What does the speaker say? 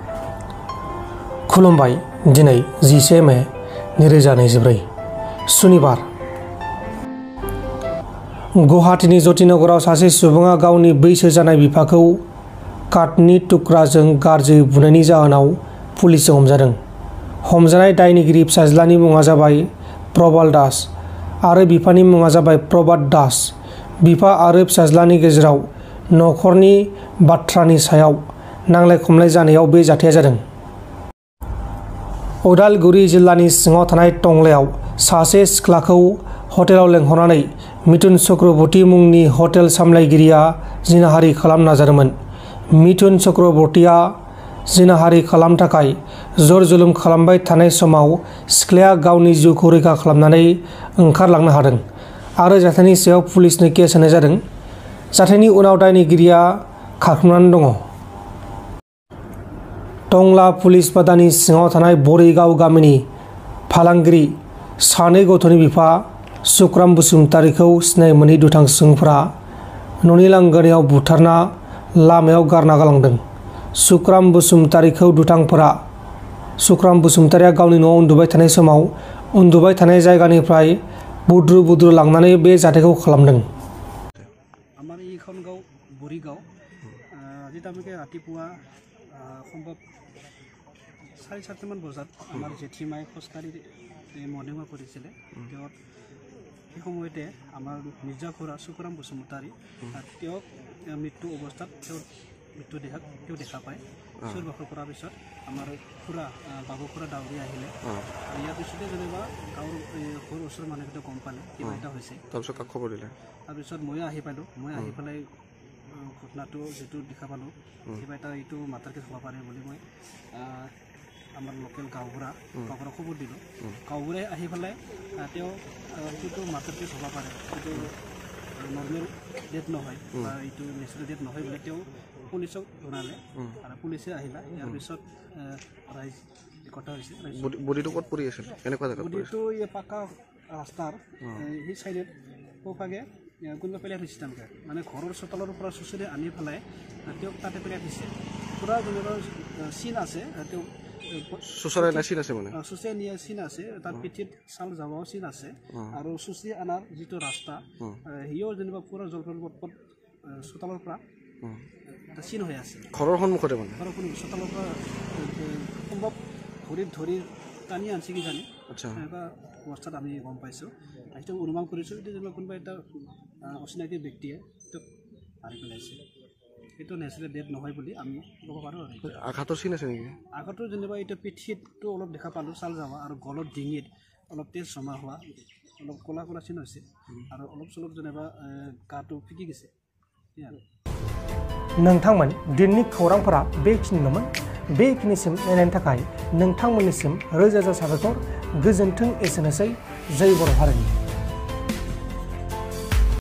खुलुमबाय दिनै 11 मे 2024 सुनिबार गुवाहाटीनि जतिनगराव सासे सुबुङा गावनि बैसो जानाय बिफाखौ काठनि थुख्राजों गाज्रि बुनायनि जाहोनाव पुलिसजों हमजादों। हमजानाय दायनिगिरि फिसाज्लानि मुङा जाबाय प्रबाल दास आरो बिफानि मुङा जाबाय प्रभात दास। बिफा आरो फिसाज्लानि गेजेराव नखरनि बाथ्रानि सायाव नांलाय खमलाय जानायाव बे जाथाया जादों। उदालगुरि जिल्लानि सिङाव थानाय टंलायाव सासे सिख्लाखौ हटेलाव लेंहरनानै मिथुन चक्रवर्ती मुंनि हटेल सामलायगिरिया जिनाहारि खालामनो नाजादोंमोन। मिथुन चक्रवर्तीया जिनाहारि खालामनो थाखाय जर जुलुम खालामबाय थानाय समाव सिख्लाया गावनि जिउखौ रैखा खालामनानै ओंखारलांनो हादों आरो जाथायनि सायाव पुलिसनो केस होनाय जादों। जाथायनि उनाव दायनिगिरिया खारखोमानानै दङ। टंला पुलिस बादानि सिङाव थानाय बरिगाव गामिनि फालांगिरि सानै गथ'नि बिफा सुक्राम बसुमतारीखौ सिनाय मोनै दुथां सुबुंफोरा न'नि लांगोनायाव बुथारना लामायाव गारना गालांदों। सुक्राम बसुमतारीया गावनि न'आव उन्दुबाय थानाय समाव उन्दुबाय थानाय जायगानिफ्राय बुद्रु लांनानै बे जाथायखौ खालामदों। আমাৰ এইখন গাঁও বৰিগাঁও আজি তাৰমানে ৰাতিপুৱা সম্ভৱ 4:30 মান বজাত আমাৰ জেঠীমাই খোজকাঢ়ি মৰ্ণিং ৱাক কৰিছিলে। তেওঁক সেই সময়তে আমাৰ নিজা খুৰা সুকুৰাম বসুমতাৰী তেওঁক মৃত্যু অৱস্থাত তেওঁ দেখা পায়। চুৰ বাখৰ কৰাৰ পিছত আমাৰ খুৰা বাবু খুৰা দাউৰি আহিলে। ইয়াৰ পিছতে যেনিবা গাঁৱৰ ঘৰ ওচৰৰ মানুহকেইটা গম পালে কিবা এটা হৈছে। তাৰপিছত কাক খবৰ দিলে? তাৰপিছত মই আহি পালোঁ। মই আহি পেলাই ঘটনাটো যিটো দেখা পালোঁ কিবা এটা এইটো মাতাৰ কেছ হ'ব পাৰে বুলি মই আমাৰ লোকেল গাঁওবুঢ়াক খবৰ দিলোঁ। গাঁওবুঢ়াই আহি পেলাই তেওঁ যিটো মাতাৰ কেছ হ'ব পাৰে এইটো নৰ্মেল ডেথ নহয় বা এইটো নেচাৰেল ডেথ নহয় বুলি তেওঁ পুলিচক জনালে আৰু পুলিচে আহিলা। ইয়াৰ পিছত ৰাইজ একতা হৈছে। বডিটো ক'ত পৰি আছিল? কেনেকুৱা জেগাত? বডিটো এই পাকা ৰাস্তাৰ সেই চাইডত সোঁফালে কোনোবা পেলাই থৈছে। তেওঁলোকে মানে ঘৰৰ চোতালৰ পৰা চুচৰি আনি পেলাই তেওঁক তাতে পেলাই থৈছে। পূৰা যেনিবা চিন আছে, তেওঁ চুচৰাই চিন আছে মানে চুচৰাই নিয়া চিন আছে। তাৰ পিঠিত চাল যাবাও চিন আছে আৰু চুচি অনাৰ যিটো ৰাস্তা সিও যেনিবা পূৰা জলপথ চোতালৰ পৰা এটা চিন হৈ আছে। ঘৰৰ সন্মুখতে মানে ঘৰৰ চোতালৰ পৰা সম্ভৱ ভৰিত ধৰি টানি আনছে কিজানি এনেকুৱা অৱস্থাত আমি গম পাইছোঁ। সেইটো অনুমান কৰিছোঁ এইটো যেনিবা কোনোবা এটা অচিনাকি ব্যক্তিয়ে তেওঁক মাৰি পেলাইছে। এইটো নেচাৰেল ডেথ নহয় বুলি আমি ক'ব পাৰোঁ। আঘাতৰ চিন আছে নেকি? আঘাতৰ যেনিবা এইটো পিঠিতটো অলপ দেখা পালোঁ চাল যাৱা আৰু গলত ডিঙিত অলপ তেজ জমা হোৱা অলপ ক'লা চিন হৈছে আৰু অলপ চলপ যেনিবা গাটো ফিটি গৈছে। नोंथांमोन दिननि खौरांफोरा बेखिनिल'मोन। बेखिनिसिम नायनायनि थाखाय नोंथांमोननिसिम रोजा रोजा साबायखर। गोजोन्थों। एसेनोसै। जय बर' हारिनि।